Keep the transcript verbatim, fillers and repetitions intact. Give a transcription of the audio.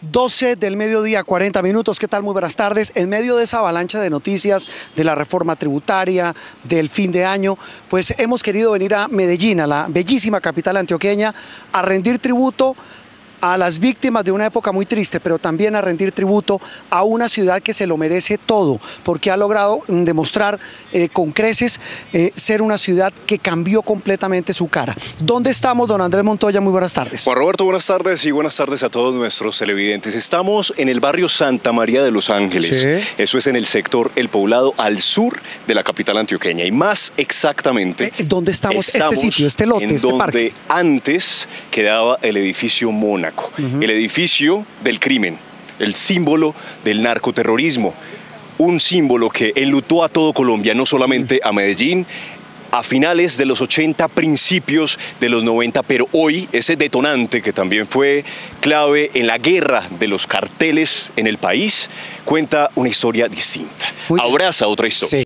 doce del mediodía, cuarenta minutos. ¿Qué tal? Muy buenas tardes. En medio de esa avalancha de noticias de la reforma tributaria, del fin de año, pues hemos querido venir a Medellín, a la bellísima capital antioqueña, a rendir tributo a las víctimas de una época muy triste, pero también a rendir tributo a una ciudad que se lo merece todo, porque ha logrado demostrar eh, con creces eh, ser una ciudad que cambió completamente su cara. ¿Dónde estamos, don Andrés Montoya? Muy buenas tardes. Juan Roberto, buenas tardes y buenas tardes a todos nuestros televidentes. Estamos en el barrio Santa María de los Ángeles. Sí. Eso es en el sector El Poblado, al sur de la capital antioqueña. Y más exactamente, eh, ¿dónde estamos? estamos este sitio, este lote, en este donde parque. Antes quedaba el edificio Mónaco. Uh-huh. El edificio del crimen, el símbolo del narcoterrorismo, un símbolo que enlutó a todo Colombia, no solamente a Medellín, a finales de los ochenta, principios de los noventa, pero hoy ese detonante que también fue clave en la guerra de los carteles en el país, cuenta una historia distinta, Muy abraza otra historia. Sí.